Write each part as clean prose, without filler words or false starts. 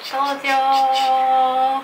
登場。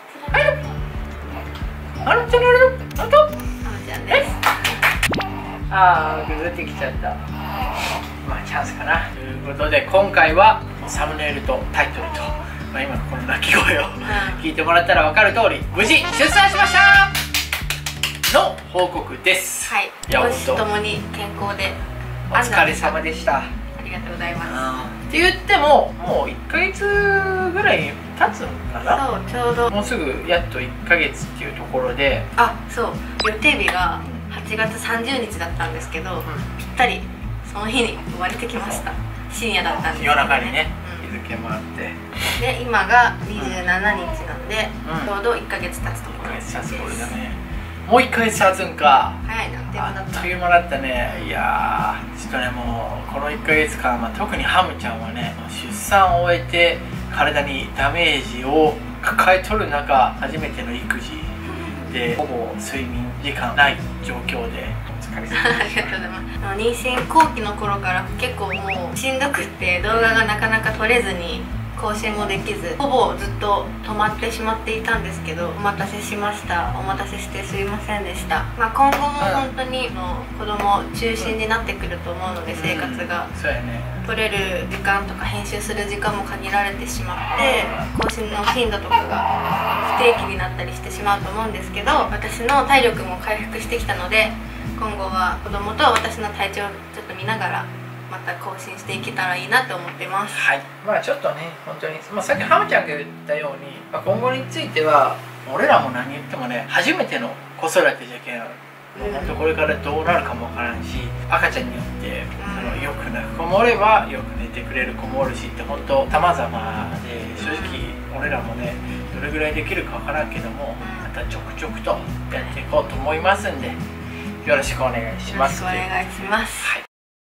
あのちゃんあと。 あのちゃんです。 ああ、ぐずってきちゃった。まあチャンスかな。ということで今回はサムネイルとタイトルと、今のこの鳴き声を聞いてもらったら分かる通り、無事出産しましたの報告です。 はい。母子ともに健康でお疲れ様でした。 ありがとうございます。 って言ってももう1ヶ月ぐらい経つのかな。 そう、ちょうどもうすぐやっと1ヶ月っていうところで、 そう、予定日が8月30日だったんですけど、ぴったりその日に生まれてきました。深夜だったんですけど、 夜中にね、日付もあって、 で今が27日なんで、ちょうど1ヶ月経つところです。 1ヶ月経つこれだね。もう1ヶ月経つんか。 早いな。 あっという間だったね。いやー、ちょっとね、もうこの1ヶ月間、特にハムちゃんはね、出産を終えて体にダメージを抱えとる中、初めての育児でほぼ睡眠時間ない状況でお疲れ様でした。 ありがとうございます。妊娠後期の頃から結構もうしんどくって動画がなかなか撮れずに更新もできず、ほぼずっと止まってしまっていたんですけど、お待たせしました。お待たせしてすいませんでした。今後も本当に子供中心になってくると思うので、生活が、 そうやね、 撮れる時間とか編集する時間も限られてしまって、更新の頻度とかが不定期になったりしてしまうと思うんですけど、私の体力も回復してきたので、今後は子供と私の体調をちょっと見ながらまた更新していけたらいいなと思ってます。はい。 まあちょっとね、本当に、さっきハムちゃんが言ったように、今後については俺らも何言ってもね、初めての子育てじゃけん、本当これからどうなるかもわからんし、赤ちゃんによってよく泣く子もおればよく寝てくれる子もおるしって本当様々で、正直俺らもねどれぐらいできるかわからんけども、またちょくちょくとやっていこうと思いますんで、よろしくお願いします。 よろしくお願いします。はい。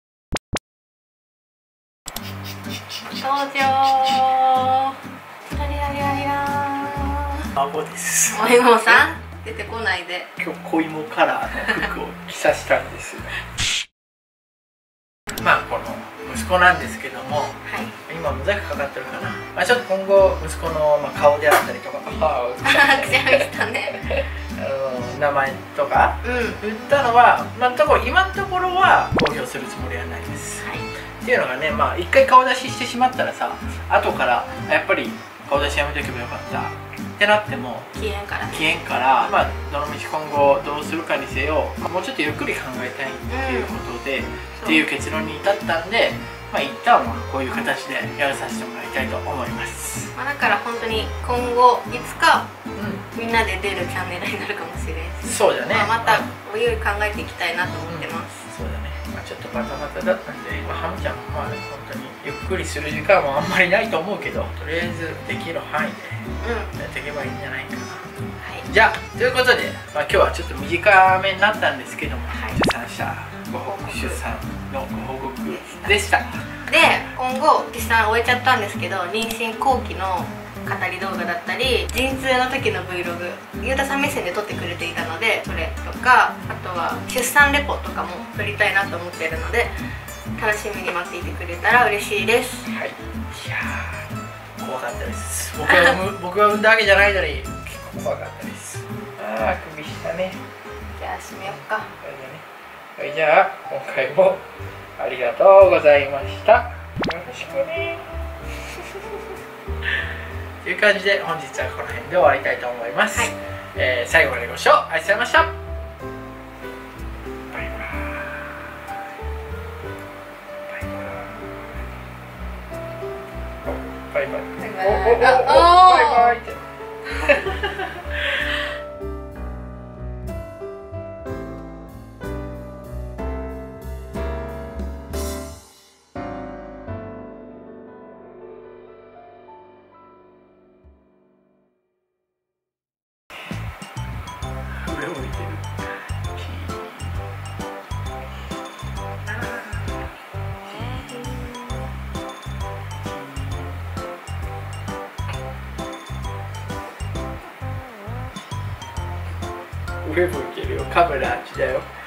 登場。 孫です。 お芋さん出てこないで。 今日小芋カラーの服を着させたんですよ。この息子なんですけども、今モザイクかかってるかな。ちょっと今後息子の顔であったりとか、くしゃみしたね。名前とか言ったのは、今のところは公表するつもりはないです。っていうのがね、一回顔出ししてしまったらさ、後からやっぱり顔出しやめとけばよかったってなっても消えんから、どのみち今後どうするかにせよ、もうちょっとゆっくり考えたいっていうことで、っていう結論に至ったんで、一旦はこういう形でやらさせてもらいたいと思います。 だから本当に今後いつかみんなで出るチャンネルになるかもしれないし、 そうだね、 またおいおい考えていきたいなと思ってます。 そうだね、ちょっとバタバタだったんで、ハムちゃんも本当にゆっくりする時間はあんまりないと思うけど、とりあえずできる範囲でやっていけばいいんじゃないかな。じゃあということで、今日はちょっと短めになったんですけども、出産のご報告でした。 で、今後出産終えちゃったんですけど、妊娠後期の語り動画だったり、陣痛の時の Vlog、ゆうたさん目線で撮ってくれていたので、それとか、あとは出産レポとかも撮りたいなと思っているので、楽しみに待っていてくれたら嬉しいです。 はい。いやー、怖かったです。僕が産んだわけじゃないのに結構怖かったです。ああ、首したね。 じゃあ閉めよっか。 はい、じゃあ今回もありがとうございました。よろしくね。という感じで本日はこの辺で終わりたいと思います。最後までご視聴ありがとうございました。バイバイ。バイバイ。バイバイ。上向いてる。上向いてるよ。カメラあっちだよ。